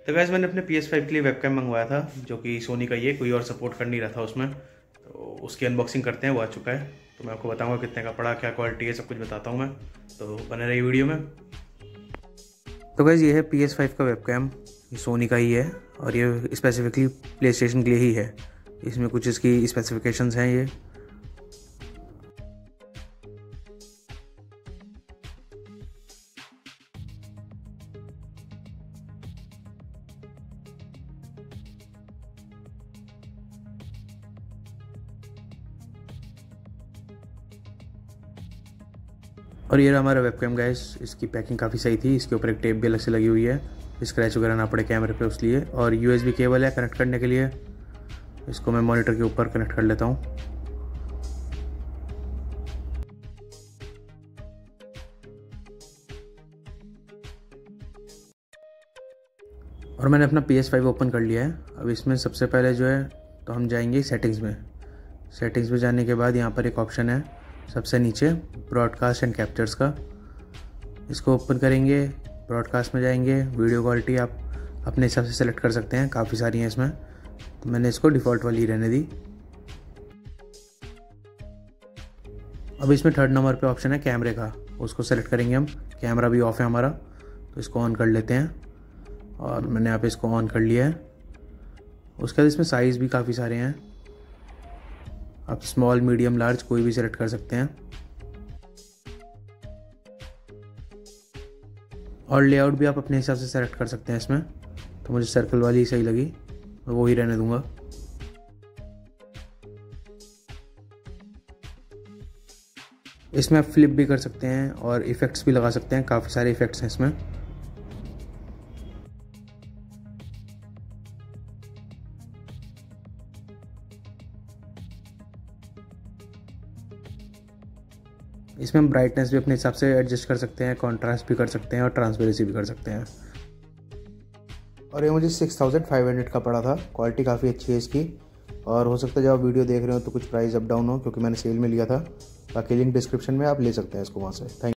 तो गाइस मैंने अपने PS5 के लिए वेबकैम मंगवाया था, जो कि सोनी का ही है, कोई और सपोर्ट कर नहीं रहा था उसमें। तो उसकी अनबॉक्सिंग करते हैं, वो आ चुका है। तो मैं आपको बताऊंगा कितने का पड़ा, क्या क्वालिटी है, सब कुछ बताता हूँ मैं। तो बने रहिए वीडियो में। तो गाइस ये है PS5 का वेबकैम, ये सोनी का ही है और ये स्पेसिफिकली प्ले स्टेशन के लिए ही है। इसमें कुछ इसकी स्पेसिफिकेशंस हैं ये। और ये रहा हमारा वेबकैम गाइस। इसकी पैकिंग काफ़ी सही थी, इसके ऊपर एक टेप भी अलग से लगी हुई है, स्क्रैच वगैरह ना पड़े कैमरे पे उसलिए। और USB केबल है कनेक्ट करने के लिए, इसको मैं मॉनिटर के ऊपर कनेक्ट कर लेता हूँ। और मैंने अपना PS5 ओपन कर लिया है। अब इसमें सबसे पहले जो है तो हम जाएंगे सेटिंग्स में। सेटिंग्स में जाने के बाद यहाँ पर एक ऑप्शन है सबसे नीचे, ब्रॉडकास्ट एंड कैप्चर्स का। इसको ओपन करेंगे, ब्रॉडकास्ट में जाएंगे। वीडियो क्वालिटी आप अपने हिसाब से सेलेक्ट कर सकते हैं, काफ़ी सारी हैं इसमें, तो मैंने इसको डिफ़ॉल्ट वाली रहने दी। अब इसमें थर्ड नंबर पे ऑप्शन है कैमरे का, उसको सेलेक्ट करेंगे हम। कैमरा भी ऑफ है हमारा, तो इसको ऑन कर लेते हैं और मैंने यहाँ पे इसको ऑन कर लिया है। उसके बाद इसमें साइज़ भी काफ़ी सारे हैं, आप स्मॉल, मीडियम, लार्ज कोई भी सेलेक्ट कर सकते हैं। और लेआउट भी आप अपने हिसाब से सेलेक्ट कर सकते हैं इसमें, तो मुझे सर्कल वाली सही लगी, मैं वो ही रहने दूंगा। इसमें आप फ्लिप भी कर सकते हैं और इफ़ेक्ट्स भी लगा सकते हैं, काफ़ी सारे इफ़ेक्ट्स हैं इसमें। इसमें हम ब्राइटनेस भी अपने हिसाब से एडजस्ट कर सकते हैं, कॉन्ट्रास्ट भी कर सकते हैं और ट्रांसपेरेंसी भी कर सकते हैं। और ये मुझे 6500 का पड़ा था। क्वालिटी काफ़ी अच्छी है इसकी, और हो सकता है जब आप वीडियो देख रहे हो तो कुछ प्राइस अप डाउन हो, क्योंकि मैंने सेल में लिया था। बाकी लिंक डिस्क्रिप्शन में आप ले सकते हैं इसको वहाँ से। थैंक